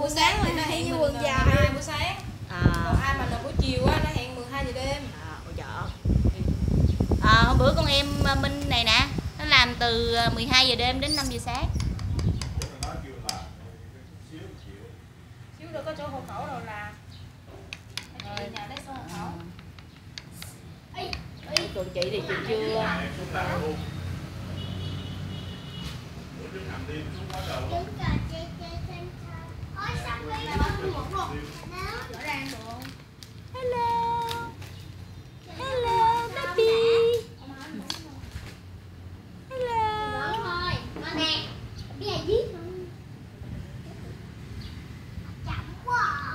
buổi sáng rồi nó hẹn như quần dài 2 buổi sáng. Còn ai mà là buổi chiều á nó hẹn 12 giờ đêm. Hôm bữa con em Minh này nè, nó làm từ 12 giờ đêm đến 5 giờ sáng. Xíu nữa có chỗ hộ khẩu rồi là nhà lấy số hộ khẩu. Còn chị thì chị chưa. Hello. Hello baby. Hello. Nè, bây giờ viết chậm quá.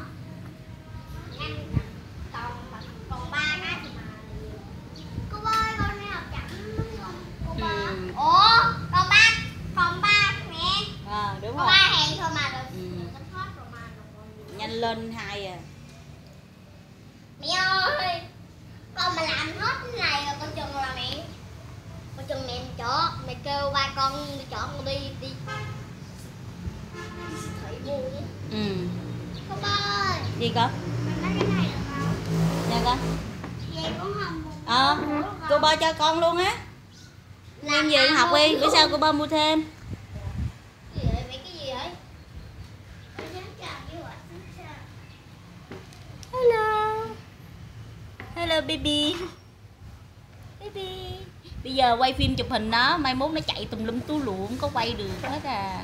Còn 3 cái thì mà cô ơi, con đi học chậm đúng không? Cô ba. Ủa, còn ba mẹ. Đúng Có rồi. 3 hẹn thôi mà rồi. Hết rồi mà. Nhanh lên 2 à. Mẹ ơi, con mà làm hết cái này rồi con chừng là mẹ. Con chừng mẹ chở, mẹ kêu ba con chở con đi thị buồn. Cô ba ơi. Gì con? Mình lấy cái này được không? Dạ con. Vậy cũng không. Cô ba cho con luôn á. Em về học đi, bữa sau cô ba mua thêm. Cái gì vậy? Mẹ cái gì vậy? Hello. Hello baby. Baby. Bây giờ quay phim chụp hình nó, mai mốt nó chạy tùm lum tú lụa không có quay được hết à.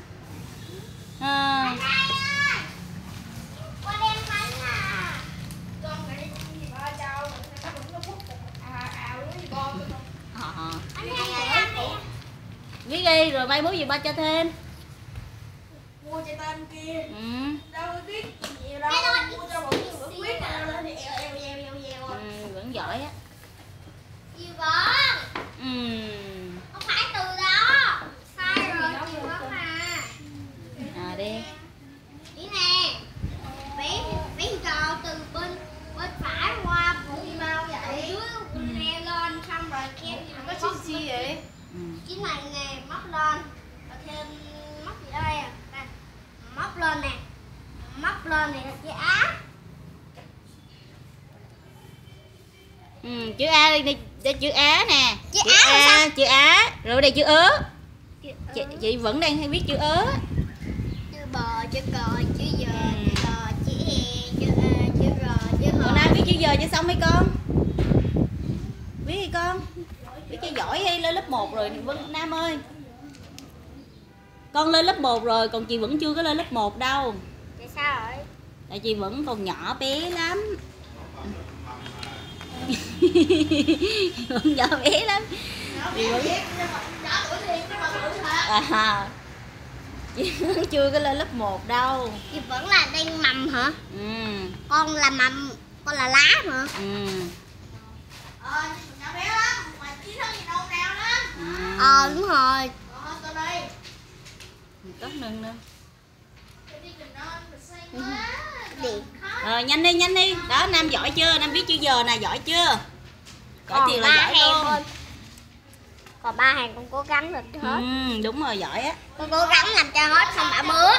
Con đem bánh à. Con cái gì ba trao nó vẫn nó phút ào nó gì con. Anh này Viết đi rồi mai mốt gì ba cho thêm. Mua cho tên kia. Đâu có biết nhiều đâu. Mua cho một cái bữa quyết là lên thì eo. Vẫn giỏi á. Gì vậy? Không phải từ đó. Sai rồi, từ đó mà. Đi. Đi nè. Vẽ trò từ bên phải qua bụng bao vậy. Dưới nè lên xong rồi kéo Có chữ gì vậy? chữ này nè, móc lên. Rồi thêm móc gì ở đây à? Đây. Móc lên nè. Móc lên này là chữ Á. Chữ A đây chữ Á nè. Chữ Á là sao? Chữ Á. Rồi đây chữ ớ. Chị vẫn đang hay viết chữ ớ. Chữ bò, chữ cò, chữ giờ, chữ lò, chữ e, chữ a, chữ r, chữ h. Còn Nam viết chữ giờ cho xong hay con? Viết đi con. Viết cho giỏi hay lên lớp 1 rồi Vân Nam ơi. Con lên lớp 1 rồi, còn chị vẫn chưa có lên lớp 1 đâu. Tại sao rồi? Tại chị vẫn còn nhỏ bé lắm. Vẫn nhỏ bé lắm. Chị vẫn... Chị vẫn chưa có lên lớp 1 đâu. Chị vẫn là đang mầm hả? Con là mầm, con là lá mà. Nhỏ bé lắm, mà trí thức gì đâu nào lắm. Đúng rồi. Từ đây. Có nâng nữa. Điện. Rồi nhanh đi. Đó Nam giỏi chưa? Nam biết chữ giờ nè, giỏi chưa? Giỏi tiền là giỏi luôn. Thôi. Còn 3 hàng con cố gắng được hết. Đúng rồi, giỏi á. Con cố gắng làm cho hết xong bả bước.